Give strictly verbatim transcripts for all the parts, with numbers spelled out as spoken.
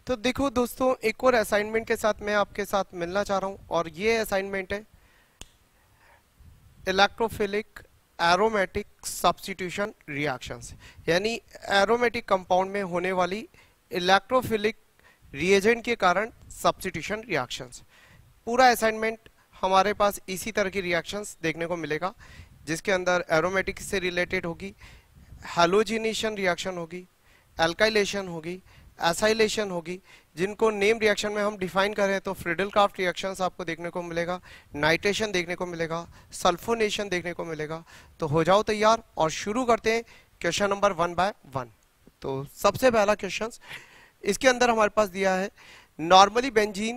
तो देखो दोस्तों, एक और असाइनमेंट के साथ मैं आपके साथ मिलना चाह रहा हूं और ये असाइनमेंट है इलेक्ट्रोफिलिक एरोमेटिक सब्स्टिट्यूशन रिएक्शंस, यानी एरोमेटिक कंपाउंड में होने वाली इलेक्ट्रोफिलिक रिएजेंट के कारण सब्स्टिट्यूशन रिएक्शंस। पूरा असाइनमेंट हमारे पास इसी तरह की रिएक्शंस देखने को मिलेगा, जिसके अंदर एरोमेटिक से रिलेटेड होगी, हैलोजिनेशन रिएक्शन होगी, एल्काइलेशन होगी, एसाइलेशन होगी, जिनको नेम रिएक्शन में हम डिफाइन करें तो फ्रीडल-क्राफ्ट रिएक्शंस आपको देखने को मिलेगा, नाइट्रेशन देखने को मिलेगा, सल्फोनेशन देखने को मिलेगा। तो हो जाओ तैयार और शुरू करते हैं question number one by one. तो सबसे पहला क्वेश्चन इसके अंदर हमारे पास दिया है, normally benzene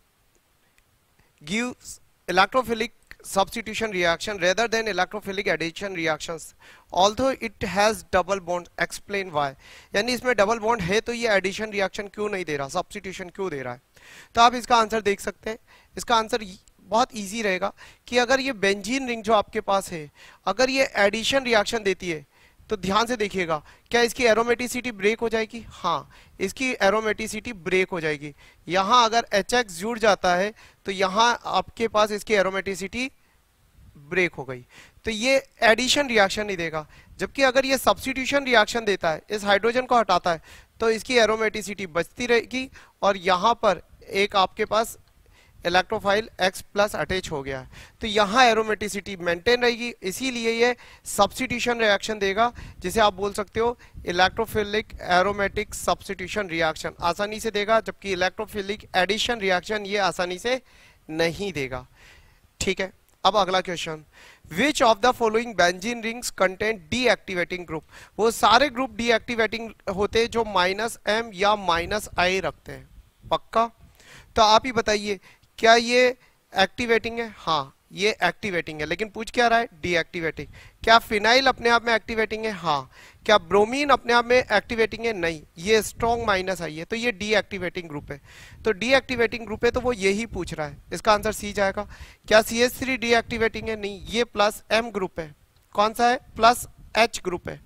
gives electrophilic substitution reaction rather than electrophilic addition reactions although it has double bond, explain why। यानी इसमें डबल बॉन्ड है तो ये एडिशन रिएक्शन क्यों नहीं दे रहा, सब्स्टिट्यूशन क्यों दे रहा है। तो आप इसका आंसर देख सकते हैं। इसका आंसर बहुत इजी रहेगा कि अगर ये बेंजीन रिंग जो आपके पास है, अगर ये एडिशन रिएक्शन देती है तो ध्यान से देखिएगा, क्या इसकी एरोमेटिसिटी ब्रेक हो जाएगी? हाँ, इसकी एरोमेटिसिटी ब्रेक हो जाएगी। यहां अगर एच एक्स जुड़ जाता है तो यहां आपके पास इसकी एरोमेटिसिटी ब्रेक हो गई, तो ये एडिशन रिएक्शन नहीं देगा। जबकि अगर ये सब्स्टिट्यूशन रिएक्शन देता है, इस हाइड्रोजन को हटाता है, तो इसकी एरोमेटिसिटी बचती रहेगी और यहां पर एक आपके पास इलेक्ट्रोफाइल X प्लस अटैच हो गया है, तो यहाँ एरोमेटिसिटी मेंटेन रहेगी। इसीलिए ये सब्स्टिट्यूशन रिएक्शन देगा, जिसे आप बोल सकते हो इलेक्ट्रोफिलिक एरोमेटिक सब्स्टिट्यूशन रिएक्शन आसानी से देगा, जबकि इलेक्ट्रोफिलिक एडिशन रिएक्शन ये आसानी से नहीं देगा। ठीक है, अब अगला question, which of the following benzene rings contain deactivating group. वो सारे ग्रुप डीएक्टिवेटिंग होते जो माइनस एम या माइनस आई रखते हैं, पक्का? तो आप ही बताइए, क्या ये एक्टिवेटिंग है? हाँ, ये एक्टिवेटिंग है, लेकिन पूछ क्या रहा है? डीएक्टिवेटिंग। क्या फिनाइल अपने आप में एक्टिवेटिंग है? हाँ। क्या ब्रोमीन अपने आप में एक्टिवेटिंग है? नहीं, ये स्ट्रॉन्ग माइनस आई है, तो ये डीएक्टिवेटिंग ग्रुप है। तो डीएक्टिवेटिंग ग्रुप है तो वो यही पूछ रहा है, इसका आंसर सी जाएगा। क्या सी एच थ्री डीएक्टिवेटिंग है? नहीं, ये प्लस एम ग्रुप है। कौन सा है? प्लस एच ग्रुप है,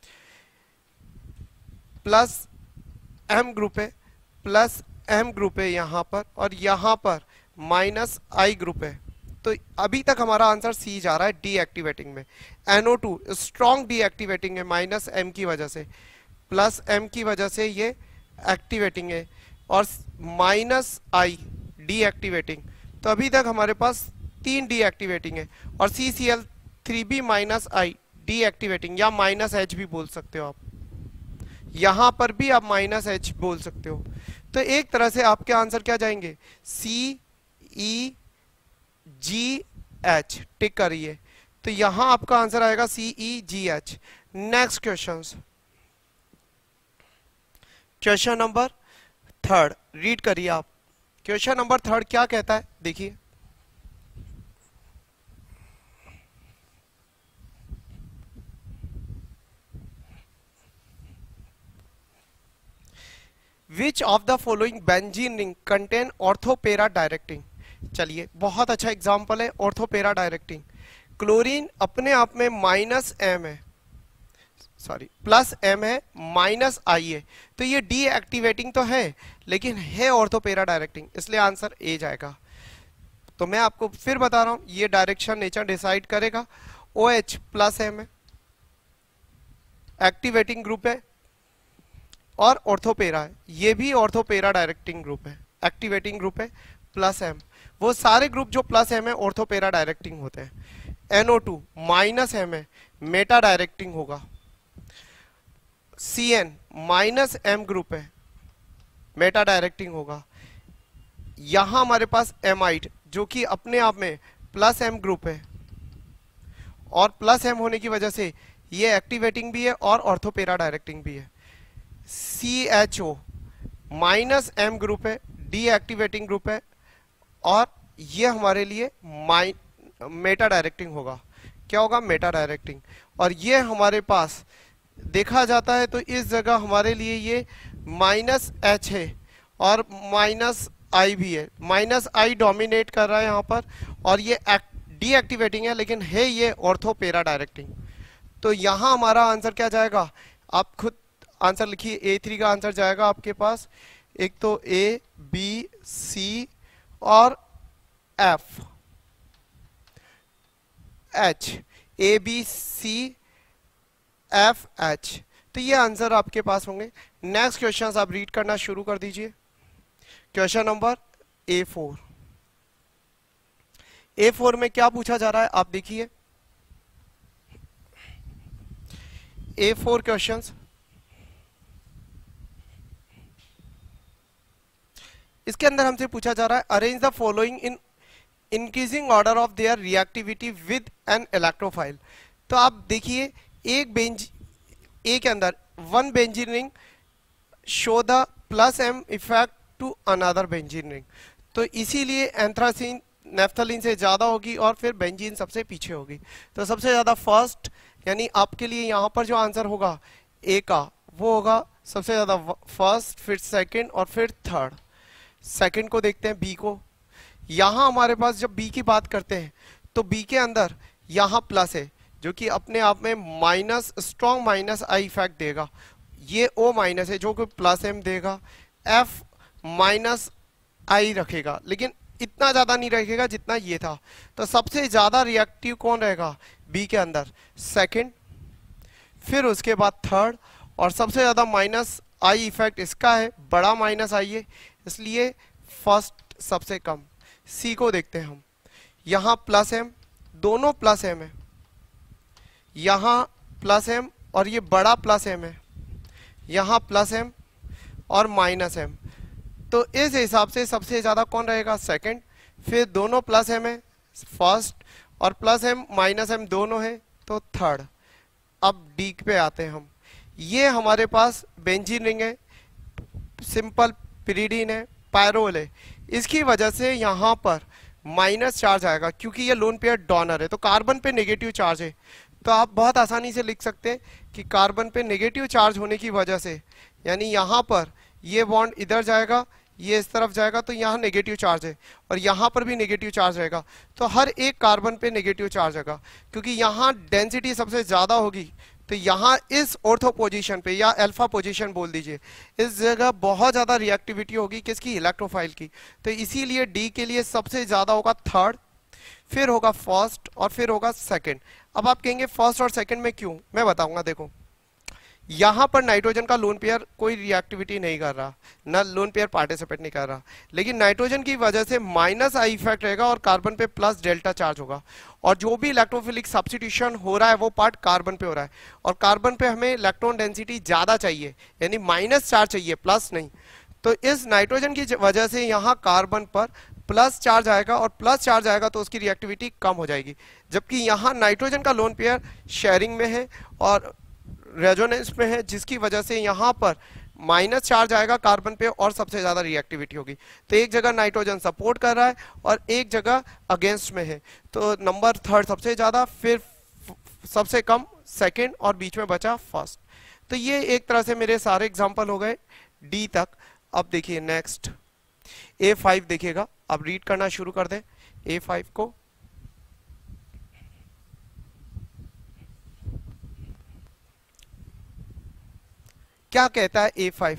प्लस एम ग्रुप है, प्लस एम ग्रुप है यहां पर, और यहां पर माइनस आई ग्रुप है। तो अभी तक हमारा आंसर सी जा रहा है डीएक्टिवेटिंग में। N O two strong deactivating है, माइनस एम की वजह से, प्लस एम की वजह से ये एक्टिवेटिंग है, और माइनस आई डीएक्टिवेटिंग। तो अभी तक हमारे पास तीन डीएक्टिवेटिंग है, और C C L three B minus I deactivating, या माइनस एच भी बोल सकते हो आप, यहां पर भी आप माइनस एच बोल सकते हो। तो एक तरह से आपके आंसर क्या जाएंगे? सी ई जी एच, टिक करिए। तो यहां आपका आंसर आएगा C E G H. Next question, question number third, read करिए आप। क्वेश्चन नंबर थर्ड क्या कहता है, देखिए। Which of the following benzene ring contain ortho para directing. चलिए, बहुत अच्छा एग्जांपल है ऑर्थोपेरा डायरेक्टिंग। क्लोरीन अपने आप में माइनस एम है, सॉरी प्लस एम है, माइनस आई है, तो ये डीएक्टिवेटिंग तो है लेकिन है ऑर्थोपेरा डायरेक्टिंग, इसलिए आंसर ए जाएगा। तो मैं आपको फिर बता रहा हूं, ये डायरेक्शन नेचर डिसाइड करेगा। ओ एच प्लस एम है, एक्टिवेटिंग ग्रुप है, और ऑर्थोपेरा है, ये भी ऑर्थोपेरा डायरेक्टिंग ग्रुप है, एक्टिवेटिंग ग्रुप है, प्लस एम। वो सारे ग्रुप जो प्लस एम है ऑर्थोपेरा डायरेक्टिंग होते हैं। N O two minus M है, मेटा डायरेक्टिंग होगा। C N minus M group है, मेटा डायरेक्टिंग होगा। यहां हमारे पास एमाइड जो कि अपने आप में प्लस एम ग्रुप है, और प्लस एम होने की वजह से ये एक्टिवेटिंग भी है और ऑर्थोपेरा डायरेक्टिंग भी है। C H O minus M group है, डीएक्टिवेटिंग ग्रुप है, और ये हमारे लिए मेटा डायरेक्टिंग होगा। क्या होगा? Meta directing. और ये हमारे पास देखा जाता है तो इस जगह हमारे लिए ये माइनस एच है और माइनस आई भी है, माइनस आई डोमिनेट कर रहा है यहाँ पर, और ये डीएक्टिवेटिंग है लेकिन है ये ऑर्थोपेरा डायरेक्टिंग। तो यहाँ हमारा आंसर क्या जाएगा? आप खुद आंसर लिखिए, ए थ्री का आंसर जाएगा आपके पास एक तो ए बी सी और F H, A B C F H. तो ये आंसर आपके पास होंगे। नेक्स्ट क्वेश्चन आप रीड करना शुरू कर दीजिए। Question number A four. A four में क्या पूछा जा रहा है आप देखिए। ए फोर क्वेश्चन, इसके अंदर हमसे पूछा जा रहा है arrange the following in increasing order of their reactivity with an electrophile. तो आप देखिए एक बेंज ए के अंदर one benzene ring show the plus M effect to another benzene ring. तो इसीलिए एंथ्रासीन नेफ्थलीन से ज्यादा होगी और फिर बेंजीन सबसे पीछे होगी। तो सबसे ज्यादा फर्स्ट, यानी आपके लिए यहां पर जो आंसर होगा ए का वो होगा सबसे ज्यादा फर्स्ट, फिर सेकंड और फिर थर्ड। सेकंड को देखते हैं, बी को। यहां हमारे पास जब बी की बात करते हैं तो बी के अंदर यहां प्लस है जो कि अपने आप में minus, strong minus I effect देगा। ये ओ माइनस है जो कि प्लस एम देगा। एफ माइनस आई रखेगा लेकिन इतना ज्यादा नहीं रखेगा जितना ये था। तो सबसे ज्यादा रिएक्टिव कौन रहेगा बी के अंदर? सेकंड, फिर उसके बाद थर्ड, और सबसे ज्यादा माइनस आई इफेक्ट इसका है, बड़ा माइनस आई है, इसलिए फर्स्ट सबसे कम। सी को देखते हैं हम। यहां प्लस एम, दोनों प्लस एम है, यहां प्लस एम और ये बड़ा प्लस एम है, यहां प्लस एम और माइनस एम। तो इस हिसाब से सबसे ज्यादा कौन रहेगा? सेकंड। फिर दोनों प्लस एम है, फर्स्ट, और प्लस एम माइनस एम दोनों है, तो थर्ड। अब डी पे आते हैं हम। ये हमारे पास बेंजीन रिंग है, सिंपल पिरिडीन है, पायरोल है। इसकी वजह से यहां पर माइनस चार्ज आएगा क्योंकि ये लोन पेयर डोनर है, तो कार्बन पे नेगेटिव चार्ज है। तो आप बहुत आसानी से लिख सकते हैं कि कार्बन पे नेगेटिव चार्ज होने की वजह से, यानी यहां पर ये बॉन्ड इधर जाएगा, ये इस तरफ जाएगा, तो यहाँ नेगेटिव चार्ज है, और यहाँ पर भी नेगेटिव चार्ज रहेगा। तो हर एक कार्बन पे नेगेटिव चार्ज रहेगा क्योंकि यहाँ डेंसिटी सबसे ज्यादा होगी। तो यहाँ इस ऑर्थो पोजीशन पे या अल्फा पोजीशन बोल दीजिए, इस जगह बहुत ज्यादा रिएक्टिविटी होगी किसकी? इलेक्ट्रोफाइल की। तो इसीलिए डी के लिए सबसे ज्यादा होगा थर्ड, फिर होगा फर्स्ट और फिर होगा सेकंड। अब आप कहेंगे फर्स्ट और सेकंड में क्यों? मैं बताऊंगा। देखो यहां पर नाइट्रोजन का लोन पेयर कोई रिएक्टिविटी नहीं कर रहा, ना लोन पेयर पार्टिसिपेट नहीं कर रहा, लेकिन नाइट्रोजन की वजह से माइनस आई इफेक्ट रहेगा और कार्बन पे प्लस डेल्टा चार्ज होगा। और जो भी इलेक्ट्रोफिलिक सब्स्टिट्यूशन हो रहा है वो पार्ट कार्बन पे हो रहा है, और कार्बन पे हमें इलेक्ट्रॉन डेंसिटी ज्यादा चाहिए, यानी माइनस चार्ज चाहिए, प्लस नहीं। तो इस नाइट्रोजन की वजह से यहाँ कार्बन पर प्लस चार्ज आएगा, और प्लस चार्ज आएगा तो उसकी रिएक्टिविटी कम हो जाएगी। जबकि यहाँ नाइट्रोजन का लोन पेयर शेयरिंग में है और रेजोनेंस में है, जिसकी वजह से यहाँ पर माइनस चार्ज आएगा कार्बन पे और सबसे ज्यादा रिएक्टिविटी होगी। तो एक जगह नाइट्रोजन सपोर्ट कर रहा है और एक जगह अगेंस्ट में है। तो नंबर थर्ड सबसे ज्यादा, फिर सबसे कम सेकंड, और बीच में बचा फर्स्ट। तो ये एक तरह से मेरे सारे एग्जांपल हो गए डी तक। अब देखिए नेक्स्ट ए फाइव देखिएगा, अब रीड करना शुरू कर दें ए फाइव को। क्या कहता है A five?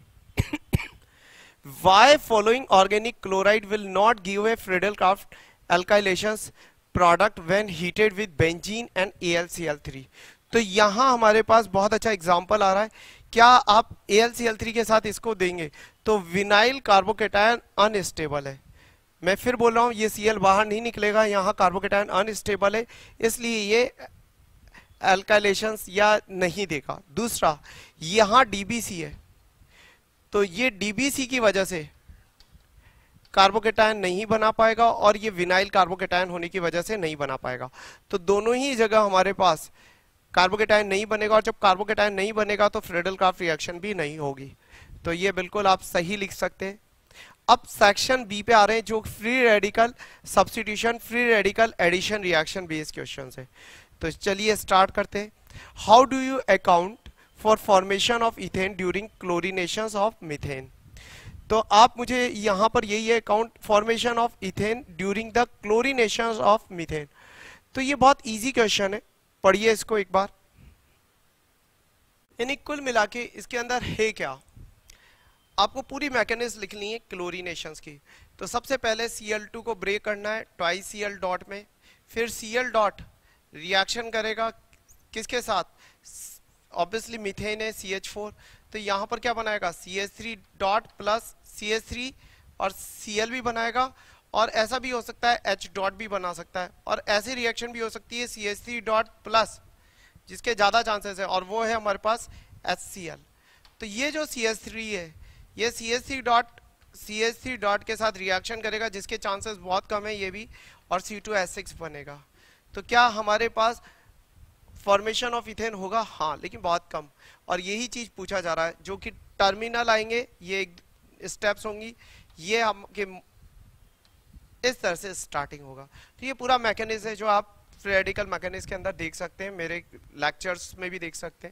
Why following organic chloride will not give a Friedel-Crafts alkylations product when heated with benzene and A L C L three? तो यहां हमारे पास बहुत अच्छा एग्जांपल आ रहा है। क्या आप A L C L three के साथ इसको देंगे तो विनाइल कार्बोकेटायन अनस्टेबल है। मैं फिर बोल रहा हूं, ये Cl बाहर नहीं निकलेगा, यहाँ कार्बोकेटायन अनस्टेबल है, इसलिए ये एल्काइलेशंस या नहीं देगा। दूसरा, यहां डीबीसी है, तो ये डीबीसी की वजह से कार्बोकेटायन नहीं बना पाएगा, और ये विनाइल कार्बोकेटायन होने की वजह से नहीं बना पाएगा। तो दोनों ही जगह हमारे पास कार्बोकेटायन नहीं बनेगा, और जब कार्बोकेटायन नहीं बनेगा तो फ्रेडल-क्राफ्ट रिएक्शन भी नहीं होगी। तो ये बिल्कुल आप सही लिख सकते हैं। अब सेक्शन बी पे आ रहे हैं, जो free radical substitution, free radical addition reaction based question है। तो चलिए स्टार्ट करते हैं। How do you account for formation of ethane during chlorination of methane? तो आप मुझे यहां पर यही है, account formation of ethane during the chlorination of methane. तो ये बहुत इजी क्वेश्चन है, पढ़िए इसको एक बार। यानी कुल मिला के इसके अंदर है क्या? आपको पूरी मैकेनिज्म लिखनी है क्लोरीनेशंस की। तो सबसे पहले सी एल टू को ब्रेक करना है ट्वाइस सी एल डॉट में, फिर Cl डॉट रिएक्शन करेगा किसके साथ, ऑब्वियसली मीथेन है सी एच फोर, तो यहाँ पर क्या बनाएगा C H three dot plus C H three और Cl भी बनाएगा, और ऐसा भी हो सकता है H डॉट भी बना सकता है, और ऐसी रिएक्शन भी हो सकती है C H three dot plus जिसके ज्यादा चांसेस है, और वो है हमारे पास एच सी एल। तो ये जो सी एच थ्री है ये C H three dot C H three dot के साथ रिएक्शन करेगा जिसके चांसेस बहुत कम है ये भी, और सी टू एच सिक्स बनेगा। तो क्या हमारे पास फॉर्मेशन ऑफ इथेन होगा, हाँ, लेकिन बहुत कम, और यही चीज पूछा जा रहा है। जो कि टर्मिनल आएंगे ये स्टेप्स होंगी, ये हम के इस तरह से स्टार्टिंग होगा। तो ये पूरा मैकेनिज्म है जो आप रेडिकल मैकेनिज्म के अंदर देख सकते हैं, मेरे लेक्चर्स में भी देख सकते हैं।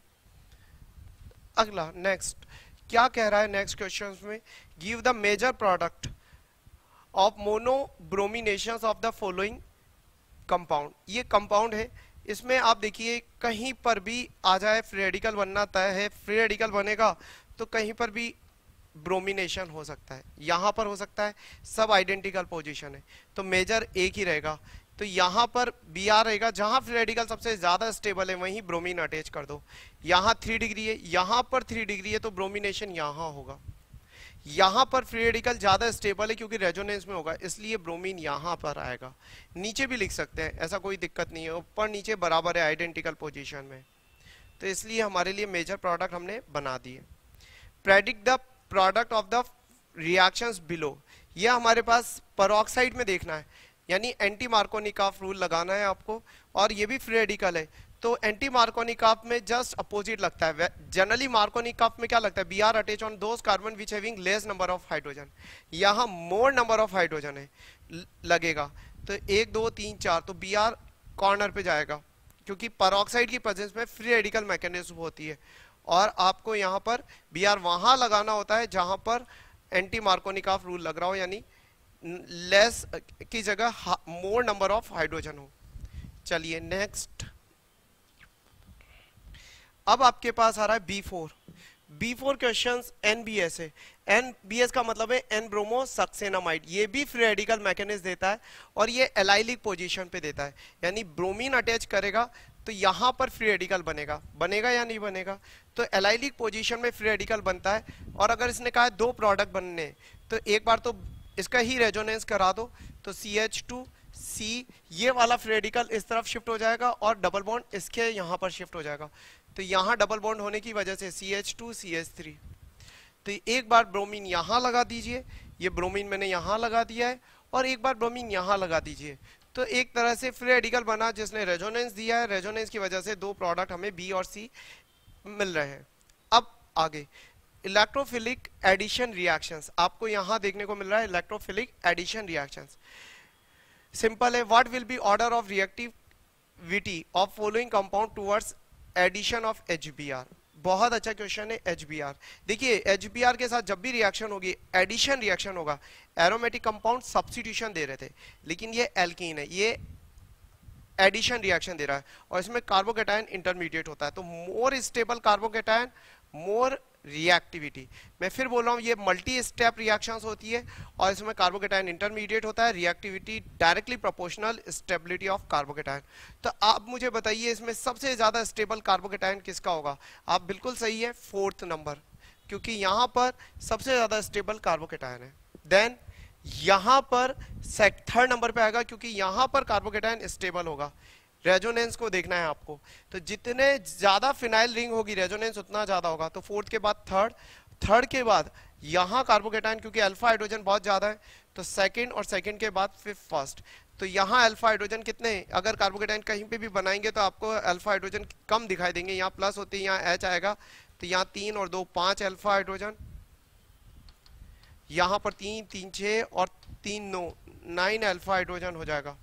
अगला नेक्स्ट क्या कह रहा है नेक्स्ट क्वेश्चन में, give the major product of monobromination of the following compound. ये कंपाउंड है, इसमें आप देखिए कहीं पर भी आ जाए फ्री रेडिकल बनना तय है, फ्री रेडिकल बनेगा तो कहीं पर भी ब्रोमिनेशन हो सकता है, यहां पर हो सकता है, सब आइडेंटिकल पोजीशन है, तो मेजर एक ही रहेगा। तो यहां पर बी आर रहेगा, जहां फ्री रेडिकल सबसे ज्यादा स्टेबल है वहीं ब्रोमीन अटैच कर दो। यहां थ्री डिग्री है, यहां पर थ्री डिग्री है, तो ब्रोमिनेशन यहां होगा। यहां पर फ्री रेडिकल ज्यादा स्टेबल है क्योंकि रेजोनेंस में होगा, इसलिए ब्रोमीन यहां पर आएगा। नीचे भी लिख सकते हैं, ऐसा कोई दिक्कत नहीं है, ऊपर नीचे बराबर है आइडेंटिकल पोजीशन में, तो इसलिए हमारे लिए मेजर प्रोडक्ट हमने बना दिए। Predict the product of the reactions below, ये हमारे पास पेरोक्साइड में देखना है, यानी एंटी मार्कोनिकॉफ रूल लगाना है आपको, और ये भी फ्री रेडिकल है, तो एंटी मार्कोनिकॉफ में जस्ट अपोजिट लगता है। जनरली मार्कोनिकॉफ में क्या लगता है, B R attach on those carbon which having less number of hydrogen, यहाँ मोर नंबर ऑफ हाइड्रोजन है लगेगा, तो एक दो तीन चार, तो बी आर कॉर्नर पे जाएगा क्योंकि पेरोक्साइड की प्रेजेंस में फ्री रेडिकल मैकेनिज्म होती है, और आपको यहाँ पर बी आर वहां लगाना होता है जहां पर एंटी मार्कोनिकॉफ रूल लग रहा हो, यानी लेस की जगह मोर नंबर ऑफ हाइड्रोजन हो। चलिए नेक्स्ट, अब आपके पास आ रहा है B four. B four question NBS है, एनबीएस का मतलब है एन ब्रोमो सक्सेनामाइड, ये भी फ्री रेडिकल मैकेनिज्म देता है और ये एलाइलिक पोजीशन पे देता है, यानी ब्रोमीन अटैच करेगा तो यहां पर फ्री रेडिकल बनेगा, बनेगा या नहीं बनेगा, तो एलाइलिक पोजीशन में फ्री रेडिकल बनता है। और अगर इसने कहा है दो प्रोडक्ट बनने, तो एक बार तो इसका ही रेजोनेंस करा दो, तो सी एच टू सी ये वाला फ्री रेडिकल इस तरफ शिफ्ट हो जाएगा और डबल बॉन्ड इसके यहां पर शिफ्ट हो जाएगा, तो यहां डबल बॉन्ड होने की वजह से C H two C H three, तो एक बार ब्रोमीन यहां लगा दीजिए, ये ब्रोमीन मैंने यहां लगा दिया है, और एक बार ब्रोमीन यहां लगा दीजिए, तो एक तरह से फ्री रेडिकल बना जिसने रेजोनेंस दिया है, रेजोनेंस की वजह से दो प्रोडक्ट हमें बी और सी मिल रहे हैं। अब आगे इलेक्ट्रोफिलिक एडिशन रिएक्शंस आपको यहां देखने को मिल रहा है, इलेक्ट्रोफिलिक एडिशन रिएक्शंस सिंपल है, what will be order of reactivity of following compound towards addition of H B R. बहुत अच्छा क्वेश्चन है एच बी आर। देखिए एच बी आर के साथ जब भी रिएक्शन होगी, एडिशन रिएक्शन होगा, एरोमेटिक कंपाउंड सब्स्टिट्यूशन दे रहे थे, लेकिन ये एल्कीन है, ये एडिशन रिएक्शन दे रहा है, और इसमें कार्बोकेटायन इंटरमीडिएट होता है, तो more stable carbocation more reactivity. मैं फिर बोल रहा हूँ ये मल्टी स्टेप रिएक्शंस होती है, और इसमें कार्बोकेटायन इंटरमीडिएट होता है, reactivity directly proportional stability of carbocation. तो आप मुझे बताइए इसमें सबसे ज्यादा स्टेबल कार्बोकेटायन किसका होगा, आप बिल्कुल सही है फोर्थ नंबर, क्योंकि यहाँ पर सबसे ज्यादा स्टेबल कार्बोकेटायन है। देन यहाँ पर थर्ड नंबर पे आएगा क्योंकि यहाँ पर कार्बोकेटायन स्टेबल होगा, रेजोनेंस को देखना है आपको, तो जितने ज्यादा फिनाइल रिंग होगी रेजोनेंस उतना ज्यादा होगा, तो फोर्थ के बाद थर्ड, थर्ड के बाद यहाँ कार्बोकेटायन क्योंकि अल्फा हाइड्रोजन बहुत ज्यादा है, तो सेकंड, और सेकंड के बाद फिफ्थ फर्स्ट, तो यहाँ अल्फा हाइड्रोजन कितने हैं, अगर कार्बोकेटायन कहीं पे भी बनाएंगे तो आपको अल्फा हाइड्रोजन कम दिखाई देंगे, यहाँ प्लस होते हैं, यहाँ एच आएगा, तो यहाँ तीन और दो पांच अल्फा हाइड्रोजन, यहाँ पर तीन तीन छह और तीन नौ, नाइन अल्फा हाइड्रोजन हो जाएगा,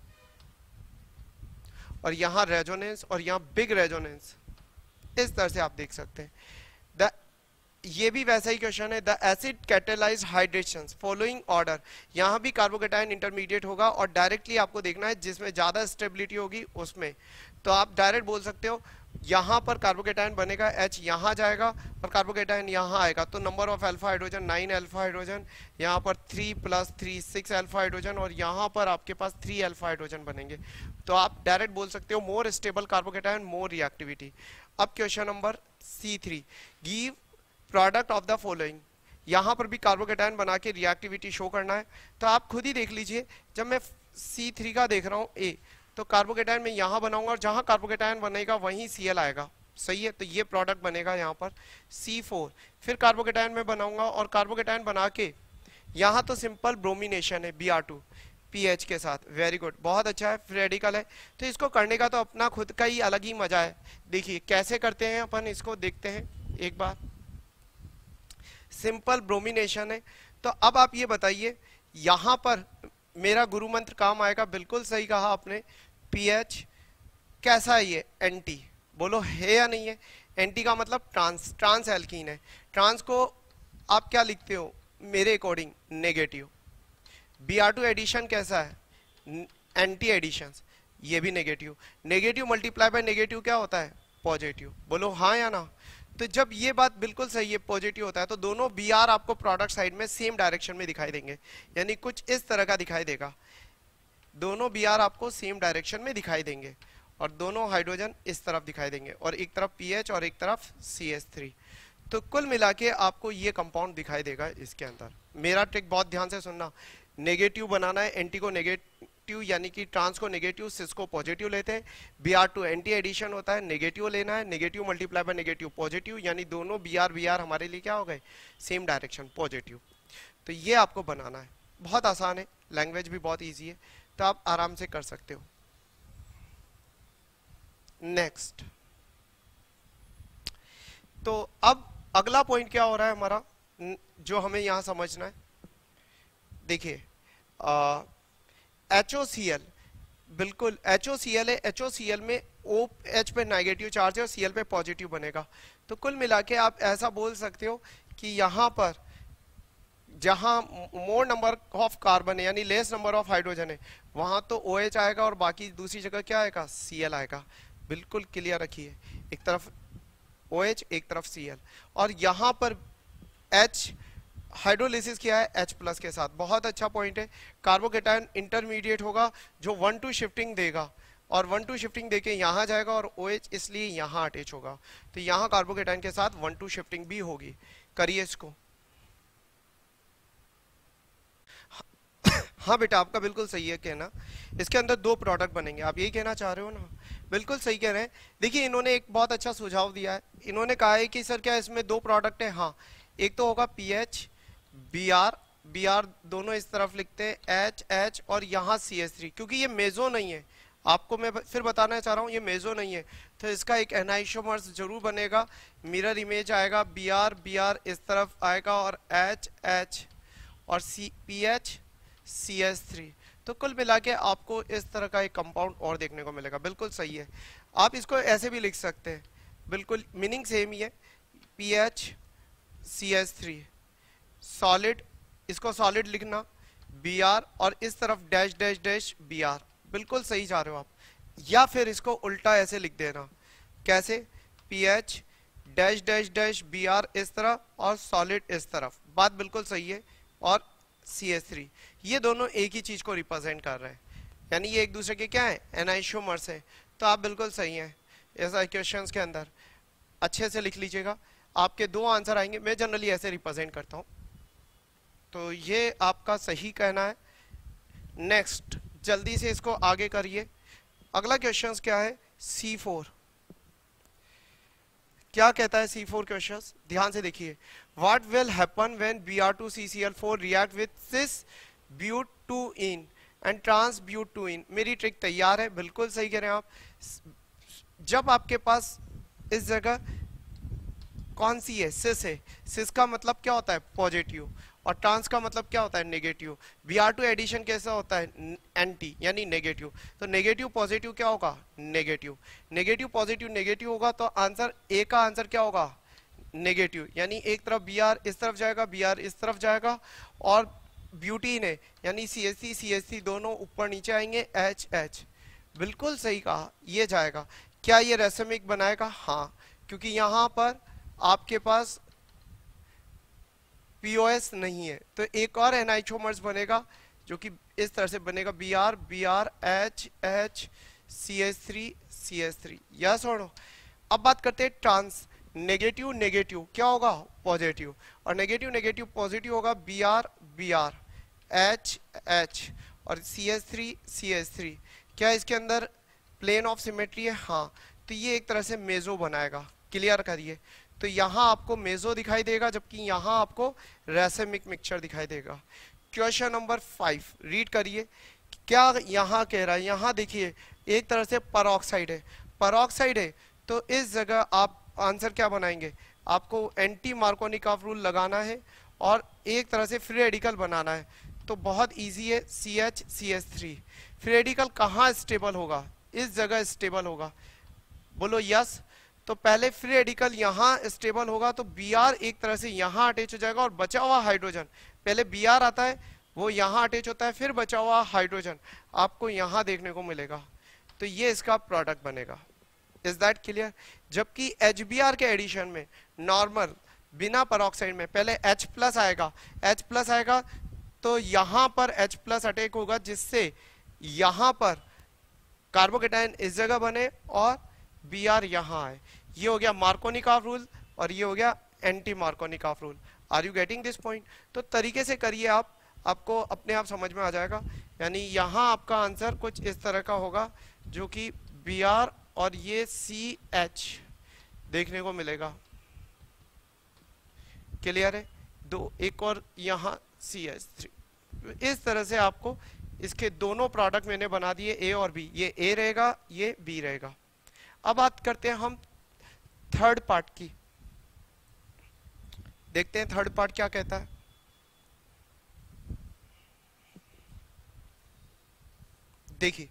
और यहाँ रेजोनेंस और यहाँ बिग रेजोनेंस, इस तरह से आप देख सकते हैं। द ये भी वैसा ही क्वेश्चन है, the acid catalysed hydrations following order, यहाँ भी कार्बोकेटायन इंटरमीडिएट होगा, और डायरेक्टली आपको देखना है जिसमें ज्यादा स्टेबिलिटी होगी उसमें, तो आप डायरेक्ट बोल सकते हो यहाँ पर कार्बोकेटायन बनेगा, H यहाँ जाएगा और कार्बोकेटायन यहाँ आएगा, तो number of alpha hydrogen nine alpha hydrogen, यहाँ पर three plus three six alpha hydrogen और यहाँ पर आपके पास थ्री अल्फा हाइड्रोजन बनेंगे। तो आप डायरेक्ट बोल सकते हो more stable carbocation more reactivity. अब question number C three, give product of the following. यहाँ पर भी कार्बोकेटायन बना के रिएक्टिविटी शो करना है। तो आप खुद ही देख लीजिए, जब मैं सी थ्री का देख रहा हूँ ए, तो कार्बोकेटायन मैं यहाँ बनाऊंगा और जहां कार्बोकेटायन बनेगा वहीं Cl आएगा, सही है। तो ये प्रोडक्ट बनेगा यहाँ पर सी फोर। फिर कार्बोकेटायन में बनाऊंगा और कार्बोकेटायन बना के यहाँ तो सिंपल ब्रोमिनेशन है B R two P H के साथ, वेरी गुड, बहुत अच्छा है, रेडिकल है। तो इसको करने का तो अपना खुद का ही अलग ही मजा है। देखिए कैसे करते हैं अपन, इसको देखते हैं एक बार। सिंपल ब्रोमिनेशन है। तो अब आप ये बताइए, यहाँ पर मेरा गुरु मंत्र काम आएगा, बिल्कुल सही कहा आपने। पीएच कैसा है ये, एंटी, बोलो है या नहीं है। एंटी का मतलब ट्रांस, ट्रांस एल्कीन है। ट्रांस को आप क्या लिखते हो मेरे according, negative. B R two addition कैसा है, एंटी एडिशन, ये भी negative. Negative multiply by negative क्या होता है, पॉजिटिव, बोलो हाँ या ना। तो जब ये बात बिल्कुल सही है, पॉजिटिव होता है, तो दोनों बी आर आपको प्रोडक्ट साइड में सेम डायरेक्शन में दिखाई देंगे, यानी कुछ इस तरह का दिखाई देगा। दोनों बी आर आपको सेम डायरेक्शन में दिखाई देंगे और दोनों हाइड्रोजन इस तरफ दिखाई देंगे और एक तरफ पीएच और एक तरफ सी एच थ्री। तो कुल मिला के आपको ये कंपाउंड दिखाई देगा इसके अंदर। मेरा ट्रिक बहुत ध्यान से सुनना, नेगेटिव बनाना है, एंटी को नेगेटिव यानी कि ट्रांस को नेगेटिव, सिस को पॉजिटिव लेते हैं। B R two anti addition होता है, नेगेटिव लेना है, negative multiply by negative positive, यानी दोनों बी आर बी आर हमारे लिए क्या हो गए, सेम डायरेक्शन, पॉजिटिव। तो ये आपको बनाना है, बहुत आसान है, लैंग्वेज भी बहुत ईजी है, तो आप आराम से कर सकते हो। नेक्स्ट, तो अब अगला पॉइंट क्या हो रहा है हमारा, जो हमें यहां समझना है। देखिए एच ओ सी एल, बिल्कुल एच ओ सी एल है, एच ओ सी एल में ओ एच पे नेगेटिव चार्ज है और सी एल पे पॉजिटिव बनेगा। तो कुल मिला के आप ऐसा बोल सकते हो कि यहां पर जहां मोर नंबर ऑफ कार्बन है यानी लेस नंबर ऑफ हाइड्रोजन है, वहां तो ओ एच आएगा और बाकी दूसरी जगह क्या आएगा, सी एल आएगा। बिल्कुल क्लियर रखिए, एक तरफ ओ एच एक तरफ सी एल, और यहां पर H हाइड्रोलिसिस किया है H प्लस के साथ, बहुत अच्छा पॉइंट है। कार्बोकेटायन इंटरमीडिएट होगा जो वन टू शिफ्टिंग देगा और वन टू शिफ्टिंग देके यहां जाएगा और OH इसलिए यहां अटैच होगा, तो यहां कार्बोकेटायन के साथ वन टू शिफ्टिंग भी होगी। करिए इसको। हाँ बेटा आपका बिल्कुल सही है कहना, इसके अंदर दो प्रोडक्ट बनेंगे, आप यही कहना चाह रहे हो ना, बिल्कुल सही कह रहे हैं। देखिए इन्होंने एक बहुत अच्छा सुझाव दिया है, इन्होंने कहा है कि सर क्या इसमें दो प्रोडक्ट है, हाँ एक तो होगा P H B R, B R दोनों इस तरफ लिखते हैं एच एच और यहाँ सी एच थ्री, क्योंकि ये मेजो नहीं है, आपको मैं फिर बताना चाह रहा हूँ ये मेजो नहीं है, तो इसका एक एनाइसोमर्स जरूर बनेगा, मिरर इमेज आएगा, बी आर बी आर इस तरफ आएगा और एच एच और C P H C H three. तो कुल मिला के आपको इस तरह का एक कंपाउंड और देखने को मिलेगा, बिल्कुल सही है। आप इसको ऐसे भी लिख सकते हैं, बिल्कुल मीनिंग सेम ही है, P H C H three solid, इसको सॉलिड लिखना बी आर और इस तरफ dash dash dash B R, बिल्कुल सही जा रहे हो आप। या फिर इसको उल्टा ऐसे लिख देना, कैसे, P H dash dash dash B R इस तरह और सॉलिड इस तरफ, बात बिल्कुल सही है। और सी एच थ्री, ये दोनों एक ही चीज को रिप्रेजेंट कर रहे हैं, यानी ये एक दूसरे के क्या है, एनाइसोमर्स है। तो आप बिल्कुल सही हैं, ऐसा क्वेश्चंस के अंदर अच्छे से लिख लीजिएगा, आपके दो आंसर आएंगे, मैं जनरली ऐसे रिप्रेजेंट करता हूं, तो ये आपका सही कहना है। नेक्स्ट, जल्दी से इसको आगे करिए। अगला क्वेश्चन क्या है, सी फोर, क्या कहता है सी फोर क्वेश्चन, ध्यान से देखिए। What will happen when B R two C C L four react with cis butene and trans butene. मेरी ट्रिक तैयार है, बिल्कुल सही कह रहे हैं आप। जब आपके पास इस जगह कौन सी है, सिस है, सिस का मतलब क्या होता है, पॉजिटिव, और ट्रांस का मतलब क्या होता है, negative. B R two addition कैसा होता है, एंटी यानी नेगेटिव, तो नेगेटिव पॉजिटिव क्या होगा, नेगेटिव, नेगेटिव पॉजिटिव नेगेटिव होगा, तो आंसर ए का आंसर क्या होगा, नेगेटिव, यानी एक तरफ बी आर इस तरफ जाएगा, बी आर इस तरफ जाएगा, और ब्यूटीन है यानी सी एच सी सी एच सी दोनों ऊपर नीचे आएंगे, एच एच, बिल्कुल सही कहा, ये जाएगा। क्या ये रेसमिक बनाएगा? हाँ, क्योंकि यहां पर आपके पास पीओएस नहीं है। तो एक और एनाइचोमर्स बनेगा जो कि इस तरह से बनेगा, B R B R H H C H three C H three. Yes और नो? अब बात करते हैं ट्रांस। नेगेटिव नेगेटिव क्या होगा? पॉजिटिव। और नेगेटिव नेगेटिव पॉजिटिव होगा, B R B R H H और C H three C H three. क्या इसके अंदर प्लेन ऑफ सिमेट्री है? हाँ, तो ये एक तरह से मेजो बनाएगा। क्लियर करिए। तो यहाँ आपको मेजो दिखाई देगा, जबकि यहाँ आपको रेसेमिक मिक्सचर दिखाई देगा। क्वेश्चन नंबर फाइव रीड करिए, क्या यहाँ कह रहा है? यहाँ देखिए एक तरह से परऑक्साइड है, परऑक्साइड है, तो इस जगह आप आंसर क्या बनाएंगे? आपको एंटी मार्कोनिकॉफ रूल लगाना है और एक तरह से फ्री रेडिकल बनाना है। तो बहुत इजी है, C H C H three. Free radical कहाँ स्टेबल होगा? इस जगह स्टेबल होगा। बोलो यस। तो पहले फ्री रेडिकल यहाँ स्टेबल होगा, तो बी आर एक तरह से यहाँ अटैच हो जाएगा और बचा हुआ हाइड्रोजन, पहले बी आर आता है वो यहाँ अटैच होता है, फिर बचा हुआ हाइड्रोजन आपको यहाँ देखने को मिलेगा। तो ये इसका प्रोडक्ट बनेगा। Is that clear? जबकि एच बी आर के एडिशन में नॉर्मल बिना परऑक्साइड में पहले H प्लस आएगा, H प्लस आएगा तो यहाँ पर H प्लस अटैक होगा, जिससे यहाँ पर कार्बोकेटायन इस जगह बने और बी आर यहाँ आए। ये हो गया मार्कोनिकॉफ रूल और ये हो गया anti Markovnikov rule. Are you getting this point? तो तरीके से करिए आप, आपको अपने आप समझ में आ जाएगा। यानी यहाँ आपका आंसर कुछ इस तरह का होगा, जो कि बी आर और ये सी एच देखने को मिलेगा। क्लियर है? दो एक और यहाँ सी एच थ्री। इस तरह से आपको इसके दोनों प्रोडक्ट मैंने बना दिए, ए और बी। ये ए रहेगा, ये बी रहेगा। अब बात करते हैं हम थर्ड पार्ट की। देखते हैं थर्ड पार्ट क्या कहता है। देखिए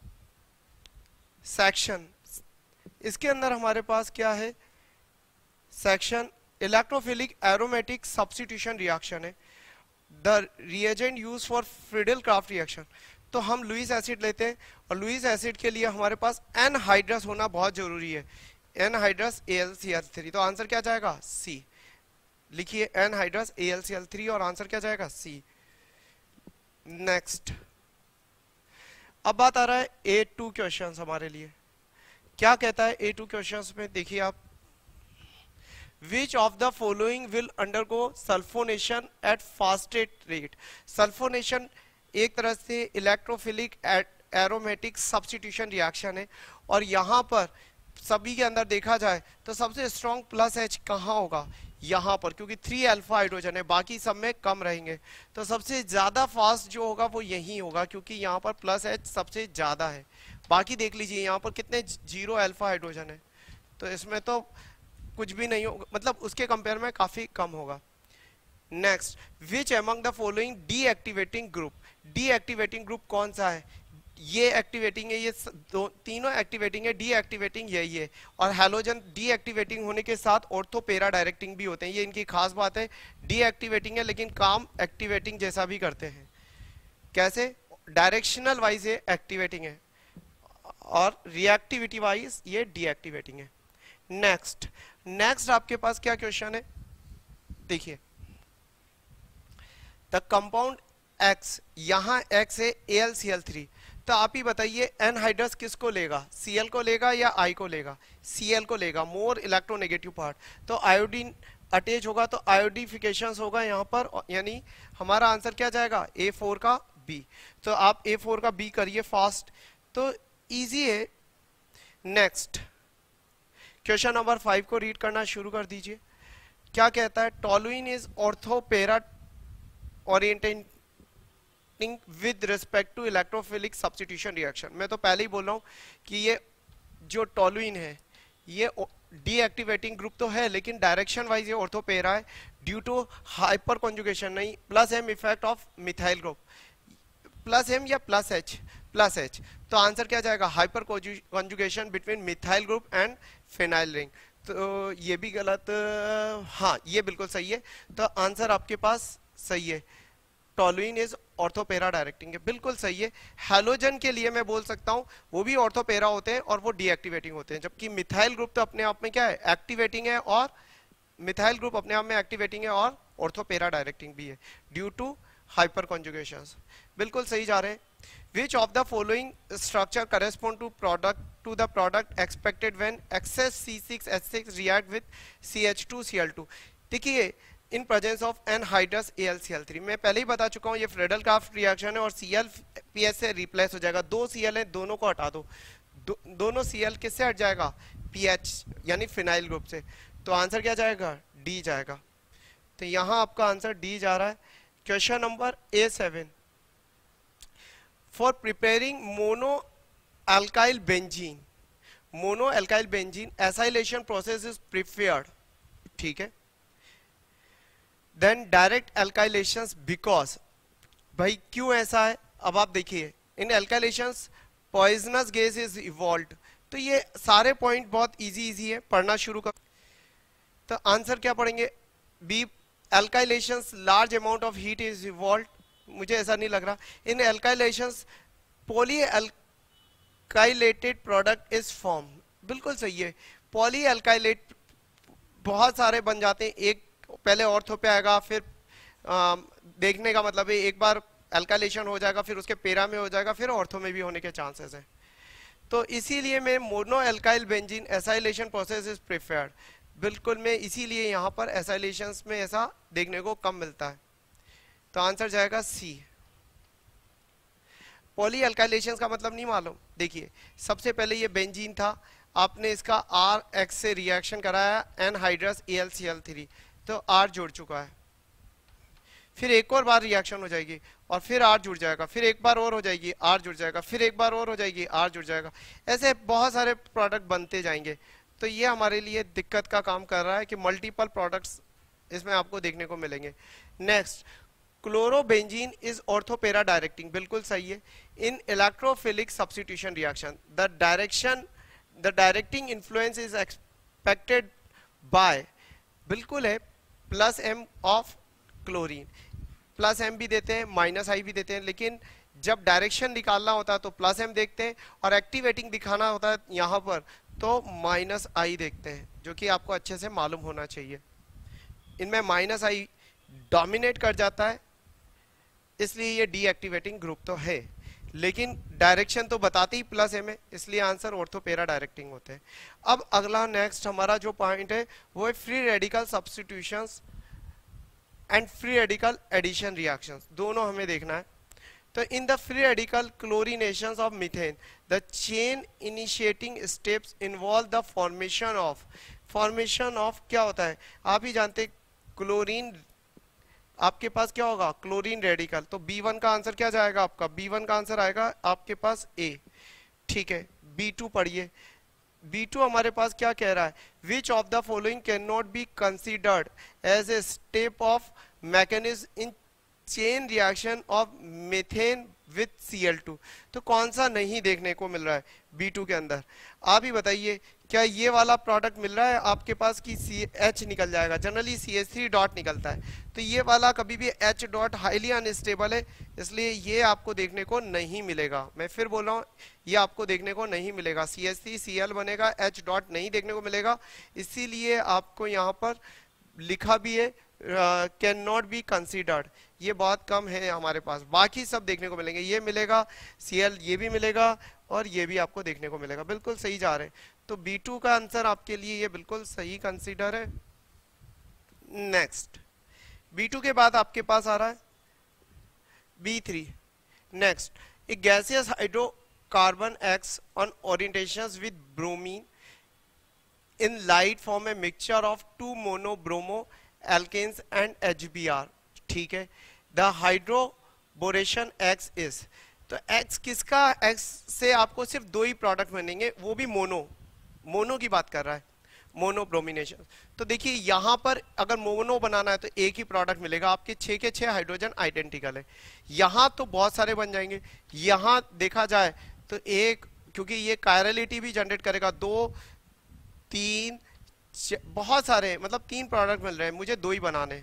सेक्शन, इसके अंदर हमारे पास क्या है? Section electrophilic aromatic substitution reaction है। The reagent use for Friedel Crafts reaction. तो हम लुईस एसिड लेते हैं और लुईस एसिड के लिए हमारे पास एन हाइड्रस होना बहुत जरूरी है, anhydrous A L C L three. तो आंसर क्या जाएगा? सी। लिखिए anhydrous A L C L three और आंसर क्या जाएगा? सी। नेक्स्ट, अब बात आ रहा है ए टू क्वेश्चन हमारे लिए। क्या कहता है ए टू क्वेश्चन में? देखिए आप, Which of the following will undergo sulfonation at fasted rate? Sulfonation एक तरह से इलेक्ट्रोफिलिक एरोमेटिक सब्स्टिट्यूशन रिएक्शन है और यहाँ पर सभी के अंदर देखा जाए तो सबसे स्ट्रॉन्ग प्लस एच कहाँ होगा? यहाँ पर, क्योंकि थ्री अल्फा हाइड्रोजन है, बाकी सब में कम रहेंगे। तो सबसे ज्यादा फास्ट जो होगा वो यही होगा, क्योंकि यहाँ पर प्लस एच सबसे ज्यादा है। बाकी देख लीजिए यहाँ पर कितने जीरो अल्फा हाइड्रोजन है, तो इसमें तो कुछ भी नहीं होगा, मतलब उसके कंपेयर में काफी कम होगा। Next, which among the following deactivating group? Deactivating group कौन सा है? ये एक्टिवेटिंग है, ये दो तीनों एक्टिवेटिंग है, डीएक्टिवेटिंग यही है। और हैलोजन डीएक्टिवेटिंग होने के साथ ऑर्थो पैरा डायरेक्टिंग भी होते हैं, ये इनकी खास बात है। डीएक्टिवेटिंग है लेकिन काम एक्टिवेटिंग जैसा भी करते हैं। कैसे? डायरेक्शनल वाइज ये एक्टिवेटिंग है और रिएक्टिविटी वाइज ये डीएक्टिवेटिंग है। नेक्स्ट नेक्स्ट आपके पास क्या क्वेश्चन है? देखिए, द कंपाउंड X, यहां X है A L C L three. तो आप ही बताइए एनहाइड्रस किसको लेगा? Cl को लेगा या I को लेगा? Cl को लेगा, मोर इलेक्ट्रोनेगेटिव पार्ट। तो आयोडीन अटैच होगा तो आयोडिफिकेशन होगा यहाँ पर, यानी हमारा आंसर क्या जाएगा? ए फोर का B। तो आप ए फोर का B करिए फास्ट, तो इजी है। नेक्स्ट क्वेश्चन नंबर फाइव को रीड करना शुरू कर दीजिए। क्या कहता है? Toluene is ortho para orienting with respect to electrophilic substitution reaction. मैं तो पहले ही बोल रहा हूं कि ये जो टोलुइन है ये डीएक्टिवेटिंग ग्रुप तो है, लेकिन डायरेक्शन वाइज ये ऑर्थो पैरा है ड्यू टू हाइपर कॉन्जुगेशन, नहीं plus M effect of methyl group. Plus M या प्लस एच? Plus H. तो आंसर क्या जाएगा? Hyperconjugation between methyl group and phenyl ring. तो ये भी गलत, हाँ ये बिल्कुल सही है। तो आंसर आपके पास सही है, toluene is ortho para directing है, बिल्कुल सही है। हैलोजन के लिए मैं बोल सकता हूं वो भी ऑर्थो पैरा होते हैं और वो डीएक्टिवेटिंग होते हैं, जबकि मिथाइल ग्रुप तो अपने आप में क्या है, एक्टिवेटिंग है, और मिथाइल ग्रुप अपने आप में एक्टिवेटिंग है और ऑर्थो पैरा डायरेक्टिंग भी है ड्यू टू हाइपर कॉन्जुगेशंस। बिल्कुल सही जा रहे हैं। Which of the following structure correspond to product to the product expected when excess C six H six react with C H two C L two? देखिए in presence of anhydrous A l C l three, मैं पहले ही बता चुका हूँ ये Friedel-craft reaction है और Cl P S से रिप्लेस हो जाएगा। दो Cl है, दोनों को हटा दो, दो, दोनों Cl किससे हट जाएगा, पीएच यानी फिनाइल ग्रुप से, तो आंसर क्या जाएगा, डी जाएगा। तो यहाँ आपका आंसर डी जा रहा है। Question number A seven, for preparing mono alkyl benzene, mono alkyl benzene acylation process is preferred, ठीक है, then direct alkylations because, भाई क्यों ऐसा है, अब आप देखिए इन alkylations poisonous gas is evolved, तो ये सारे पॉइंट बहुत इजी इजी है, पढ़ना शुरू कर। तो आंसर क्या पढ़ेंगे, B alkylations large amount of heat is evolved, मुझे ऐसा नहीं लग रहा। In alkylations poly alkylated product is form, बिल्कुल सही है। पॉली एल्काइलेट बहुत सारे बन जाते हैं, एक पहले ऑर्थो पे आएगा, फिर आ, देखने का मतलब है एक बार एल्काइलेशन हो जाएगा, फिर उसके पेरा में हो जाएगा, फिर ऑर्थो में भी होने के चांसेस हैं। तो इसीलिए मैं mono alkyl benzene acylation process is preferred, बिल्कुल मैं इसीलिए यहाँ पर एसाइलेशंस में ऐसा देखने को कम मिलता है। तो आंसर जाएगा सी। पॉली एल्काइलेशंस का मतलब नहीं मालूम, देखिए सबसे पहले ये बेंजीन था, आपने इसका आर एक्स से रिएक्शन कराया anhydrous A L C L three, तो आर जुड़ चुका है, फिर एक और बार रिएक्शन हो जाएगी और फिर आर जुड़ जाएगा, फिर एक बार और हो जाएगी आर जुड़ जाएगा, फिर एक बार और हो जाएगी आर जुड़ जाएगा, ऐसे बहुत सारे प्रोडक्ट बनते जाएंगे। तो ये हमारे लिए दिक्कत का काम कर रहा है कि मल्टीपल प्रोडक्ट्स इसमें आपको देखने को मिलेंगे। Next, chlorobenzene is ortho para directing, बिल्कुल सही है। In electrophilic substitution reaction the direction the directing influence is expected by, बिल्कुल है, plus M of chlorine, plus M भी देते हैं माइनस आई भी देते हैं, लेकिन जब डायरेक्शन निकालना होता है तो प्लस एम देखते हैं और एक्टिवेटिंग दिखाना होता है यहाँ पर तो माइनस आई देखते हैं, जो कि आपको अच्छे से मालूम होना चाहिए। इनमें माइनस आई डोमिनेट कर जाता है, इसलिए ये डीएक्टिवेटिंग ग्रुप तो है, लेकिन डायरेक्शन तो बताते ही प्लस एम है, इसलिए आंसर ऑर्थोपेरा डायरेक्टिंग होते हैं। अब अगला नेक्स्ट हमारा जो पॉइंट है वो है free radical substitutions and free radical addition reactions, दोनों हमें देखना है। तो in the free radical chlorinations of methane the chain initiating steps involve the formation of, formation of क्या होता है आप ही जानते, क्लोरीन, आपके पास क्या होगा क्लोरीन रेडिकल, तो बी वन का आंसर क्या जाएगा आपका, बी वन का आंसर आएगा आपके पास ए, ठीक है। बी टू पढ़िए, बी टू हमारे पास क्या कह रहा है, which of the following can not be considered as a step of mechanism in chain reaction of methane with C L two, तो कौन सा नहीं देखने को मिल रहा है बी टू के अंदर, आप ही बताइए। क्या ये वाला प्रोडक्ट मिल रहा है आपके पास कि सी एच निकल जाएगा, generally C H three dot निकलता है, तो ये वाला कभी भी एच डॉट हाईली अनस्टेबल है, इसलिए ये आपको देखने को नहीं मिलेगा। मैं फिर बोल रहा हूँ ये आपको देखने को नहीं मिलेगा, C H three C L बनेगा, एच डॉट नहीं देखने को मिलेगा, इसीलिए आपको यहाँ पर लिखा भी है कैन नॉट बी कंसिडर्ड, ये बहुत कम है हमारे पास, बाकी सब देखने को मिलेंगे, ये मिलेगा सी एल, ये भी मिलेगा और ये भी आपको देखने को मिलेगा, बिल्कुल सही जा रहे हैं। तो बी टू का आंसर आपके लिए ये बिल्कुल सही कंसीडर है। नेक्स्ट, बी टू के बाद आपके पास आ रहा है B three. Next, a gaseous hydrocarbon acts on orientations with bromine in light form a mixture of two monobromo alkanes and H B R, ठीक है। द हाइड्रोबोरेशन एक्स इज, तो X किसका, एक्स से आपको सिर्फ दो ही प्रोडक्ट बनेंगे, वो भी मोनो, मोनो की बात कर रहा है, मोनो ब्रोमिनेशन। तो देखिए यहाँ पर अगर मोनो बनाना है तो एक ही प्रोडक्ट मिलेगा, आपके छह के छह हाइड्रोजन आइडेंटिकल है, यहाँ तो बहुत सारे बन जाएंगे, यहाँ देखा जाए तो एक, क्योंकि ये कायरलिटी भी जनरेट करेगा, दो तीन बहुत सारे, मतलब तीन प्रोडक्ट मिल रहे हैं, मुझे दो ही बनाने,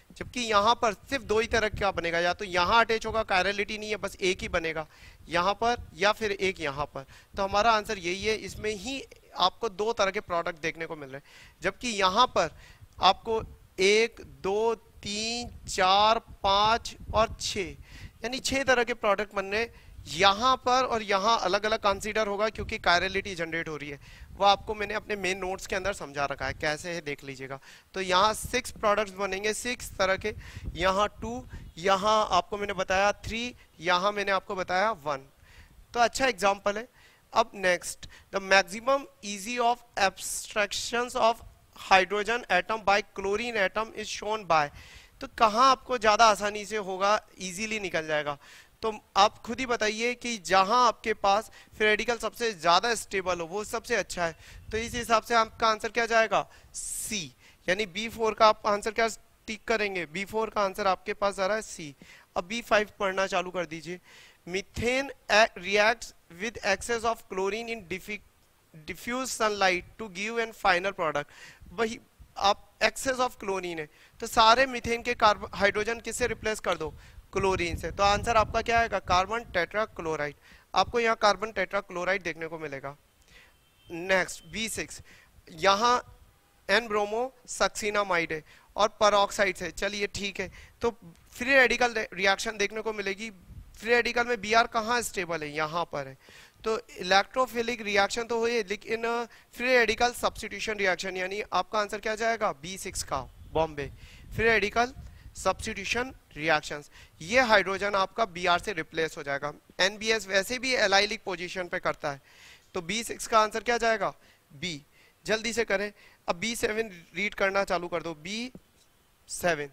जबकि यहाँ पर सिर्फ दो ही तरह का बनेगा, या तो यहाँ अटैच होगा, कायरलिटी नहीं है, बस एक ही बनेगा यहाँ पर, या फिर एक यहाँ पर। तो हमारा आंसर यही है, इसमें ही आपको दो तरह के प्रोडक्ट देखने को मिल रहे हैं। जबकि यहाँ पर आपको एक, दो, तीन, चार, पाँच और छः, यानी छः तरह के प्रोडक्ट बनने यहाँ पर और यहाँ अलग अलग कंसीडर होगा, क्योंकि कायरलिटी जनरेट हो रही है। वो आपको मैंने अपने मेन नोट्स के अंदर समझा रखा है, कैसे है देख लीजिएगा। तो यहाँ सिक्स प्रोडक्ट्स बनेंगे, सिक्स तरह के, यहाँ टू, यहाँ आपको मैंने बताया थ्री, यहाँ मैंने आपको बताया वन। तो अच्छा एग्जाम्पल है। अब next, the maximum easy of abstractions of hydrogen atom by chlorine atom is shown by. तो कहाँ आपको ज्यादा आसानी से होगा, इजीली निकल जाएगा। तो आप खुद ही बताइए कि जहां आपके पास फ्री रेडिकल सबसे ज्यादा स्टेबल हो वो सबसे अच्छा है। तो इस हिसाब से आपका आंसर क्या जाएगा, सी, यानी बी फोर का आप आंसर क्या टिक करेंगे, बी फोर का आंसर आपके पास आ रहा है सी। अब बी फाइव पढ़ना चालू कर दीजिए। Methane reacts with excess of chlorine in diffuse sunlight to give an final product. वही आप एक्सेस ऑफ क्लोरीन है, तो सारे मीथेन के कार्बन हाइड्रोजन किससे रिप्लेस कर दो, क्लोरीन से। तो आंसर आपका क्या आएगा, कार्बन टेट्रा क्लोराइड। आपको यहाँ कार्बन टेट्रा क्लोराइड देखने को मिलेगा। नेक्स्ट बी सिक्स, यहाँ एन ब्रोमो सक्सिनामाइड है और परऑक्साइड है। चलिए ठीक है, तो फ्री रेडिकल रिएक्शन देखने को मिलेगी। फ्री रेडिकल में बी आर कहाँ स्टेबल है, यहाँ पर है। तो इलेक्ट्रोफिलिक रिएक्शन तो हुई, लेकिन फ्री रेडिकल सब्स्टिट्यूशन रिएक्शन, यानी आपका आंसर क्या जाएगा, बी सिक्स का बॉम्बे, फ्री रेडिकल सब्स्टिट्यूशन रिएक्शंस। ये हाइड्रोजन आपका बी आर से रिप्लेस हो जाएगा। एन बी एस वैसे भी एलाइलिक पोजीशन पे करता है, तो बी सिक्स का आंसर क्या जाएगा, बी। जल्दी से करें। अब बी सेवन रीड करना चालू कर दो। बी सेवन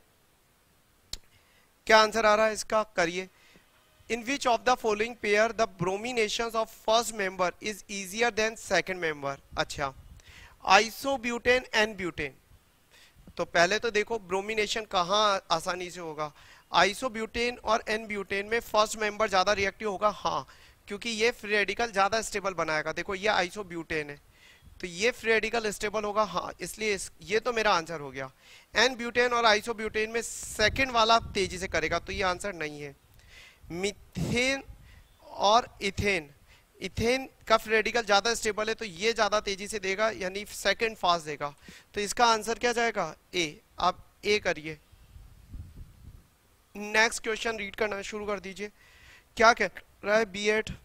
क्या आंसर आ रहा है इसका, करिए। In which of the following pair the bromination of first member is easier than second member. अच्छा, आइसोब्यूटेन एंड ब्यूटेन। तो पहले तो देखो ब्रोमिनेशन कहाँ आसानी से होगा, आइसोब्यूटेन और एन ब्यूटेन में फर्स्ट मेंबर ज्यादा रिएक्टिव होगा, हाँ, क्योंकि ये फ्री रेडिकल ज्यादा स्टेबल बनाएगा। देखो ये आइसोब्यूटेन है, तो ये फ्री रेडिकल स्टेबल होगा, हाँ, इसलिए इस, ये तो मेरा आंसर हो गया। एन ब्यूटेन और आइसोब्यूटेन में सेकंड वाला तेजी से करेगा, तो ये आंसर नहीं है। मीथेन और इथेन, इथेन का फ्री रेडिकल ज्यादा स्टेबल है, तो ये ज्यादा तेजी से देगा, यानी सेकंड फास्ट देगा। तो इसका आंसर क्या जाएगा, ए। आप ए करिए। नेक्स्ट क्वेश्चन रीड करना शुरू कर दीजिए। क्या कह रहा है, बी एट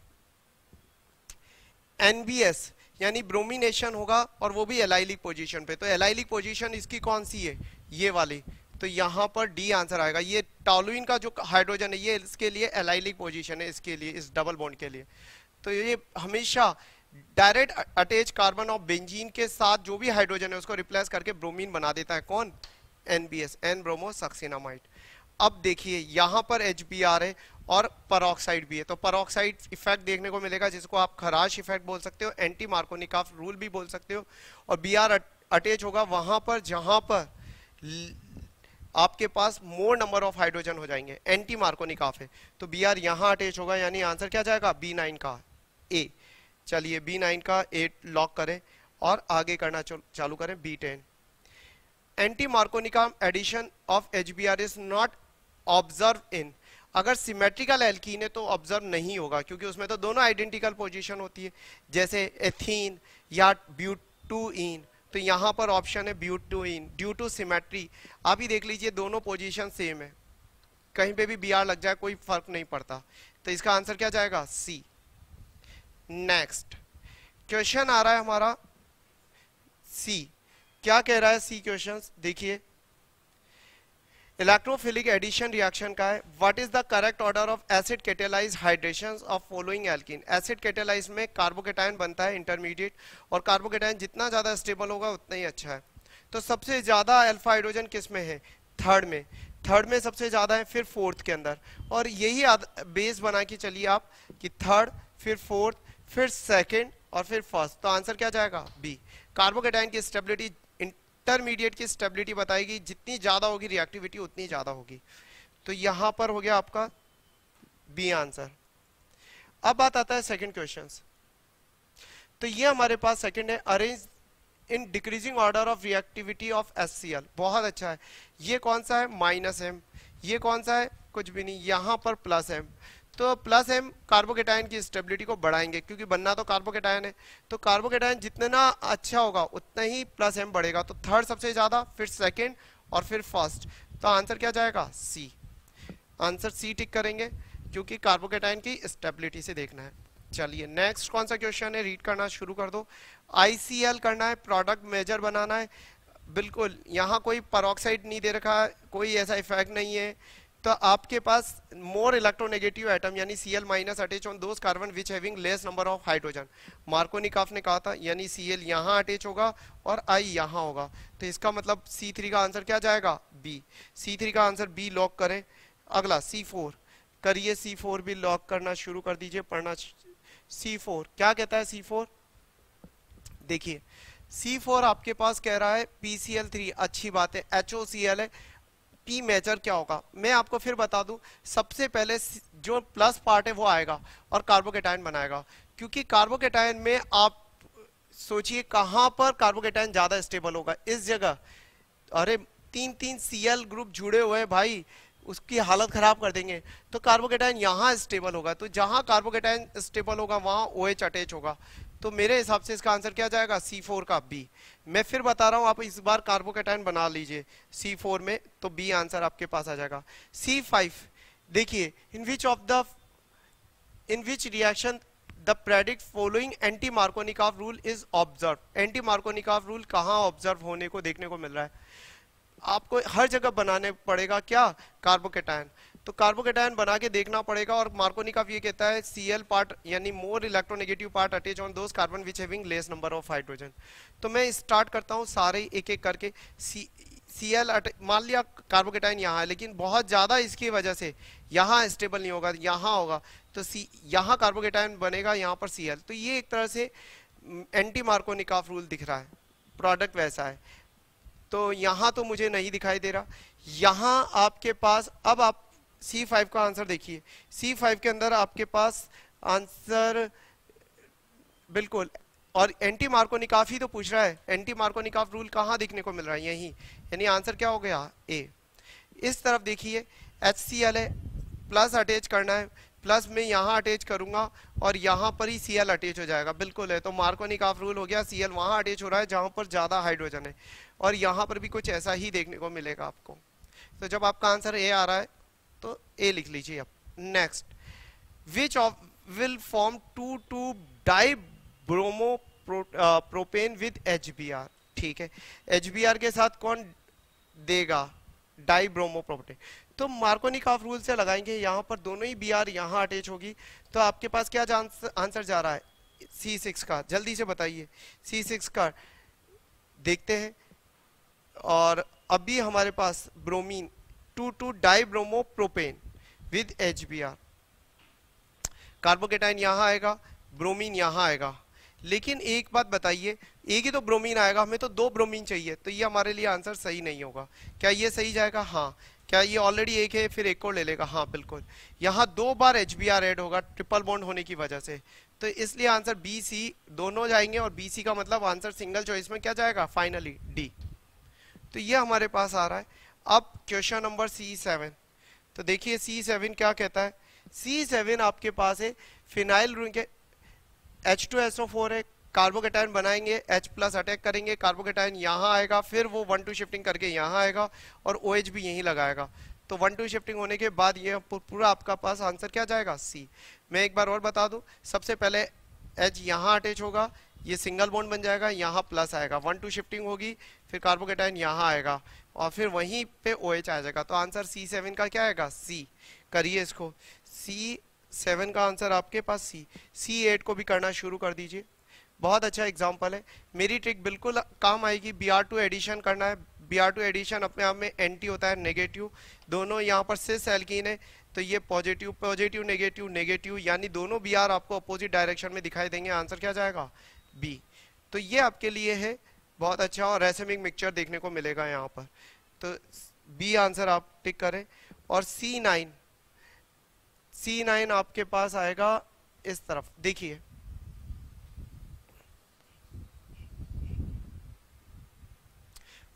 एनबीएस यानी ब्रोमिनेशन होगा, और वो भी एलाइलिक पोजीशन पे। तो एलाइलिक पोजीशन इसकी कौन सी है, ये वाली। तो यहाँ पर डी आंसर आएगा। ये टॉलुइन का जो हाइड्रोजन है, ये इसके लिए एलाइलिक पोजीशन है, इसके लिए, इस डबल बॉन्ड के लिए। तो ये हमेशा direct attach carbon of benzene के साथ जो भी हाइड्रोजन है उसको रिप्लेस करके ब्रोमीन बना देता है। कौन, एनबीएस, एन ब्रोमो सक्सिनामाइड। अब देखिए यहाँ पर एच बी आर है और परऑक्साइड भी है, तो परऑक्साइड इफेक्ट देखने को मिलेगा, जिसको आप खराश इफेक्ट बोल सकते हो, एंटी मार्कोनिकॉफ रूल भी बोल सकते हो। और बी आर अटैच होगा वहां पर जहां पर आपके पास मोर नंबर ऑफ हाइड्रोजन हो जाएंगे, एंटी मार्कोनिकॉफ है। तो बी आर यहाँ अटैच होगा, यानी आंसर क्या जाएगा, बी नाइन का ए। चलिए बी नाइन का ए लॉक करें और आगे करना चालू करें। B ten, anti Markovnikov addition of H B R is not observe in. अगर सिमेट्रिकल एल्कीन है तो ऑब्जर्व नहीं होगा, क्योंकि उसमें तो दोनों आइडेंटिकल पोजीशन होती है, जैसे एथीन या ब्यूटूइन। तो यहाँ पर ऑप्शन है ब्यूटूइन, ड्यू टू सिमेट्री। आप ही देख लीजिए दोनों पोजीशन सेम है, कहीं पे भी बी आर लग जाए कोई फर्क नहीं पड़ता। तो इसका आंसर क्या जाएगा, सी। नेक्स्ट क्वेश्चन आ रहा है हमारा सी। क्या कह रहा है सी क्वेश्चन, देखिए। इलेक्ट्रोफिलिक एडिशन रिएक्शन का है। What is the correct order of acid catalyse hydration of following alkene. Acid catalyse में कार्बोकेटायन बनता है इंटरमीडिएट, और कार्बोकेटायन जितना ज्यादा स्टेबल होगा उतना ही अच्छा है। तो सबसे ज्यादा अल्फा हाइड्रोजन किस में है, थर्ड में। थर्ड में सबसे ज्यादा है, फिर फोर्थ के अंदर। और यही बेस बना के चलिए आप कि थर्ड, फिर फोर्थ, फिर सेकेंड और फिर फर्स्ट। तो आंसर क्या जाएगा, बी। कार्बोकेटायन की स्टेबिलिटी इंटरमीडिएट की स्टेबिलिटी बताएगी, जितनी ज्यादा होगी रिएक्टिविटी उतनी ज्यादा होगी। तो यहां पर हो गया आपका बी आंसर। अब बात आता है सेकंड क्वेश्चन। तो ये हमारे पास सेकंड है, arrange in decreasing order of reactivity of H C L. बहुत अच्छा है। ये कौन सा है? Minus M. ये कौन सा है? कुछ भी नहीं, यहाँ पर प्लस एम। तो प्लस एम कार्बोकेटायन की स्टेबिलिटी को बढ़ाएंगे, क्योंकि बनना तो कार्बोकेटायन है। तो कार्बोकेटायन जितना अच्छा होगा उतना ही प्लस एम बढ़ेगा। तो थर्ड सबसे ज्यादा, फिर सेकंड और फिर फर्स्ट। तो आंसर क्या जाएगा? सी। आंसर सी टिक करेंगे, क्योंकि कार्बोकेटायन की स्टेबिलिटी से देखना है। चलिए नेक्स्ट कौन सा क्वेश्चन है, रीड करना शुरू कर दो। आई सी एल करना है, प्रोडक्ट मेजर बनाना है। बिल्कुल, यहाँ कोई पेरोक्साइड नहीं दे रखा है, कोई ऐसा इफेक्ट नहीं है। तो आपके पास मोर इलेक्ट्रोनेगेटिव एटम यानी Cl minus attach on those carbon which having less number of hydrogen. Markovnikov ने कहा था, यानी Cl यहाँ अटैच होगा और I यहाँ होगा। तो इसका मतलब सी थ्री का आंसर क्या जाएगा? बी। सी थ्री का आंसर बी लॉक करें। अगला सी फोर करिए, सी फोर भी लॉक करना शुरू कर दीजिए, पढ़ना। सी फोर क्या कहता है? सी फोर देखिए, सी फोर आपके पास कह रहा है पी सी एल थ्री। अच्छी बात है, एच ओ सी एल है। पी मेजर क्या होगा मैं आपको फिर बता दूं। सबसे पहले जो प्लस पार्ट है वो आएगा और कार्बोकेटायन बनाएगा, क्योंकि कार्बोकेटायन में आप सोचिए कहां पर कार्बोकेटायन ज्यादा स्टेबल होगा, इस जगह। अरे तीन तीन सीएल ग्रुप जुड़े हुए हैं भाई, उसकी हालत खराब कर देंगे। तो कार्बोकेटायन यहाँ स्टेबल होगा, तो जहां कार्बोकेटायन स्टेबल होगा वहां OH अटैच होगा। तो मेरे हिसाब से इसका आंसर क्या जाएगा? सी फोर का बी। मैं फिर बता रहा हूं, आप इस बार कार्बोकेटायन बना लीजिए सी फोर में, तो बी आंसर आपके पास आ जाएगा। सी फाइव देखिए, in which of the in which reaction the predict following anti Markovnikov rule is observe. Anti Markovnikov rule कहाँ ऑब्जर्व होने को देखने को मिल रहा है? आपको हर जगह बनाने पड़ेगा क्या? कार्बोकेटायन। तो कार्बोकेटायन बना के देखना पड़ेगा। और मार्कोनिकॉफ ये कहता है Cl पार्ट यानी more electronegative part attach on those carbon which having less number of hydrogen. तो मैं स्टार्ट करता हूँ सारे एक एक करके। सी Cl मान लिया कार्बोकेटायन यहाँ है, लेकिन बहुत ज्यादा इसकी वजह से यहाँ स्टेबल नहीं होगा, यहाँ होगा। तो सी यहाँ कार्बोकेटायन बनेगा, यहाँ पर Cl। तो ये एक तरह से एंटी मार्कोनिकॉफ रूल दिख रहा है, प्रोडक्ट वैसा है। तो यहाँ तो मुझे नहीं दिखाई दे रहा। यहाँ आपके पास, अब आप सी फाइव का आंसर देखिए। सी फाइव के अंदर आपके पास आंसर बिल्कुल, और एंटी मार्कोनिकॉफ ही तो पूछ रहा है। एंटी मार्कोनिकॉफ रूल कहाँ दिखने को मिल रहा है? यही, यानी आंसर क्या हो गया? ए। इस तरफ देखिए, एच सी एल है, प्लस अटैच करना है, प्लस में यहाँ अटैच करूंगा और यहाँ पर ही Cl अटैच हो जाएगा। बिल्कुल है, तो मार्कोनिकॉफ रूल हो गया। Cl वहां अटैच हो रहा है जहां पर ज्यादा हाइड्रोजन है, और यहाँ पर भी कुछ ऐसा ही देखने को मिलेगा आपको। तो जब आपका आंसर ए आ रहा है तो ए लिख लीजिए। अब next, which of will form two two dibromopropane with H B R. ठीक है, एच बी आर के साथ कौन देगा? Dibromopropane. तो मार्कोनिकॉफ रूल से लगाएंगे, यहाँ पर दोनों ही बी आर यहाँ अटैच होगी। तो आपके पास क्या आंसर जा रहा है? सी सिक्स का। जल्दी से बताइए, सी सिक्स का देखते हैं। और अभी हमारे पास bromine two two dibromopropane with H B R. Carbocation यहाँ आएगा, ब्रोमीन यहाँ आएगा। लेकिन एक बात बताइए, एक ही तो ब्रोमीन आएगा, हमें तो दो ब्रोमीन चाहिए, तो ये हमारे लिए आंसर सही नहीं होगा। क्या ये सही जाएगा? हाँ। क्या ये ऑलरेडी एक है फिर एक और ले लेगा? हाँ बिल्कुल। यहाँ दो बार एच बी आर ऐड होगा ट्रिपल बॉन्ड होने की वजह से, तो इसलिए आंसर बी सी दोनों जाएंगे। और बी सी का मतलब आंसर सिंगल चॉइस में क्या जाएगा? Finally D. तो ये हमारे पास आ रहा है। अब क्वेश्चन नंबर सी सेवन। तो देखिए सी सेवन क्या कहता है। सी सेवन आपके पास है फिनाइल रिंग के H two S O four है, कार्बोकेटाइन बनाएंगे, H प्लस अटैक करेंगे, कार्बोकेटाइन यहाँ आएगा, फिर वो वन टू शिफ्टिंग करके यहाँ आएगा और OH भी यहीं लगाएगा। तो वन टू शिफ्टिंग होने के बाद ये पूरा आपका पास आंसर क्या जाएगा? सी। मैं एक बार और बता दूं, सबसे पहले H यहाँ अटैच होगा, ये सिंगल बॉन्ड बन जाएगा, यहाँ प्लस आएगा, वन टू शिफ्टिंग होगी, फिर कार्बोकेटाइन यहाँ आएगा और फिर वहीं पे OH आ जाएगा। तो आंसर सी सेवन का क्या आएगा? सी। करिए इसको। सी सेवन का आंसर आपके पास सी। सी एट को भी करना शुरू कर दीजिए। बहुत अच्छा एग्जाम्पल है, मेरी ट्रिक बिल्कुल काम आएगी। बी आर टू एडिशन करना है। बी आर टू एडिशन अपने आप में एंटी होता है, नेगेटिव। दोनों यहाँ पर सिस एल्कीन है, तो ये पॉजिटिव पॉजिटिव नेगेटिव नेगेटिव, यानी दोनों बी आर आपको अपोजिट डायरेक्शन में दिखाई देंगे। आंसर क्या जाएगा? बी। तो ये आपके लिए है बहुत अच्छा, और रेसिमिक मिक्सचर देखने को मिलेगा यहाँ पर। तो बी आंसर आप टिक करें। और सी नाइन, सी नाइन आपके पास आएगा इस तरफ। देखिए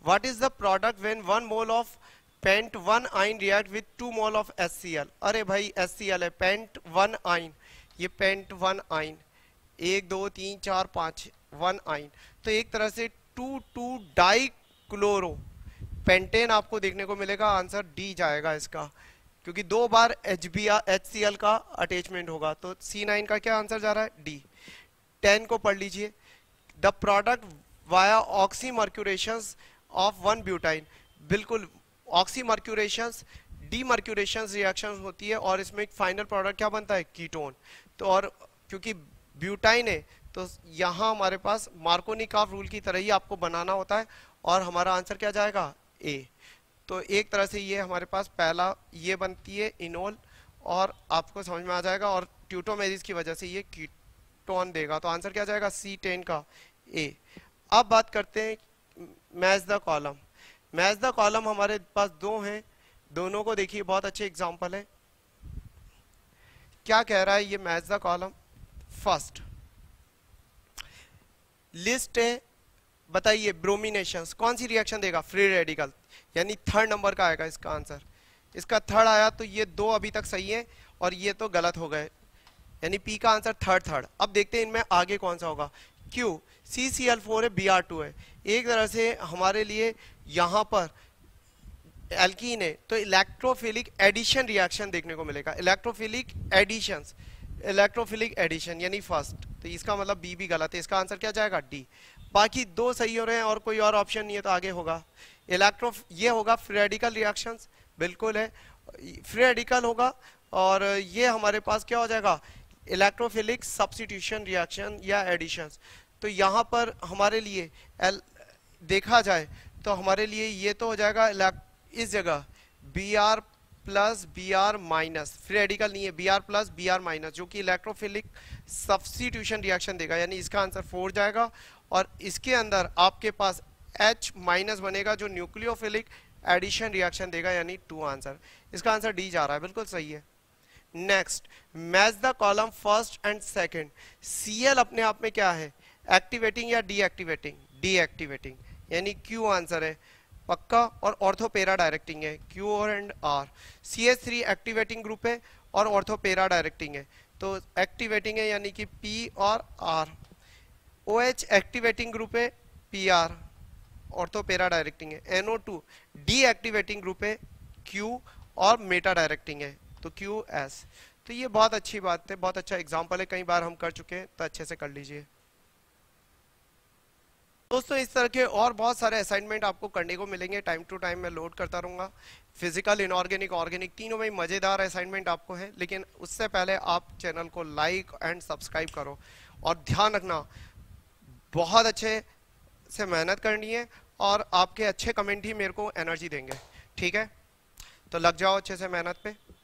what is the product when one mole of pent one yne react with two mole of H C L. अरे भाई एच सी एल है, पेंट वन आइन, ये पेंट वन आइन, एक दो तीन चार पाँच, वन आइन, तो एक तरह से two two dichloropentane आपको देखने को मिलेगा। आंसर डी जाएगा इसका, क्योंकि दो बार H B H C L का अटैचमेंट होगा, तो सी नाइन का क्या आंसर जा रहा है, डी। टेन को पढ़ लीजिए, the product via oxymercurations of one butyne. बिल्कुल, ऑक्सी मर्क्यूरेशंस डीमर्क्यूरेशंस रिएक्शंस होती है और इसमें एक फाइनल प्रोडक्ट क्या बनता है, कीटोन। तो और क्योंकि ब्यूटाइन है तो यहाँ हमारे पास मार्कोनिकॉफ रूल की तरह ही आपको बनाना होता है और हमारा आंसर क्या जाएगा, ए। तो एक तरह से ये हमारे पास पहला ये बनती है इनोल और आपको समझ में आ जाएगा, और ट्यूटोमेरिस की वजह से ये कीटोन देगा, तो आंसर क्या जाएगा, सी टेन का ए। अब बात करते हैं match the column. Match the column हमारे पास दो हैं, दोनों को देखिए, बहुत अच्छे एग्जांपल है। क्या कह रहा है ये match the column, first list है, बताइए ब्रोमिनेशंस, कौन सी रिएक्शन देगा, फ्री रेडिकल, यानी थर्ड नंबर का आएगा इसका आंसर। इसका थर्ड आया तो ये दो अभी तक सही है और ये तो गलत हो गए, यानी पी का आंसर थर्ड थर्ड। अब देखते हैं इनमें आगे कौन सा होगा, Q C C L four है, बी आर टू है। एक तरह से हमारे लिए यहाँ पर एल्कीन है तो इलेक्ट्रोफिलिक एडिशन रिएक्शन देखने को मिलेगा, इलेक्ट्रोफिलिक एडिशंस, इलेक्ट्रोफिलिक एडिशन यानी फर्स्ट, तो इसका मतलब बी भी गलत है, इसका आंसर क्या जाएगा, डी। बाकी दो सही हो रहे हैं और कोई और ऑप्शन नहीं है, तो आगे होगा इलेक्ट्रो, ये होगा फ्री रेडिकल रिएक्शंस, बिल्कुल है फ्री रेडिकल होगा, और ये हमारे पास क्या हो जाएगा, इलेक्ट्रोफिलिक सब्स्टिट्यूशन रिएक्शन या एडिशंस। तो यहाँ पर हमारे लिए एल देखा जाए तो हमारे लिए ये तो हो जाएगा इस जगह B R plus B R minus, free radical नहीं है, B R plus B R minus, जो कि इलेक्ट्रोफिलिक सब्स्टिट्यूशन रिएक्शन देगा, यानी इसका आंसर फोर जाएगा। और इसके अंदर आपके पास H माइनस बनेगा जो न्यूक्लियोफिलिक एडिशन रिएक्शन देगा, यानी टू आंसर, इसका आंसर डी जा रहा है, बिल्कुल सही है। Next, match the column first and second. Cl अपने आप में क्या है, एक्टिवेटिंग या डीएक्टिवेटिंग, डीएक्टिवेटिंग, यानी क्यू आंसर है पक्का, और ऑर्थोपेरा डायरेक्टिंग है, क्यू और and R. C H three activating group है और ऑर्थोपेरा डायरेक्टिंग है, तो एक्टिवेटिंग है यानी कि पी और R. O H activating group है, पी आर, ऑर्थोपेरा डायरेक्टिंग है। N O two deactivating group है, क्यू और मेटा डायरेक्टिंग है, तो क्यू एस। तो ये बहुत अच्छी बात है, बहुत अच्छा एग्जाम्पल है, कई बार हम कर चुके हैं, तो अच्छे से कर लीजिए दोस्तों। इस तरह के और बहुत सारे असाइनमेंट आपको करने को मिलेंगे, टाइम टू टाइम मैं लोड करता रहूँगा। फिजिकल, इनऑर्गेनिक, ऑर्गेनिक, तीनों में मज़ेदार असाइनमेंट आपको है, लेकिन उससे पहले आप चैनल को लाइक एंड सब्सक्राइब करो, और ध्यान रखना बहुत अच्छे से मेहनत करनी है, और आपके अच्छे कमेंट ही मेरे को एनर्जी देंगे, ठीक है। तो लग जाओ अच्छे से मेहनत पे।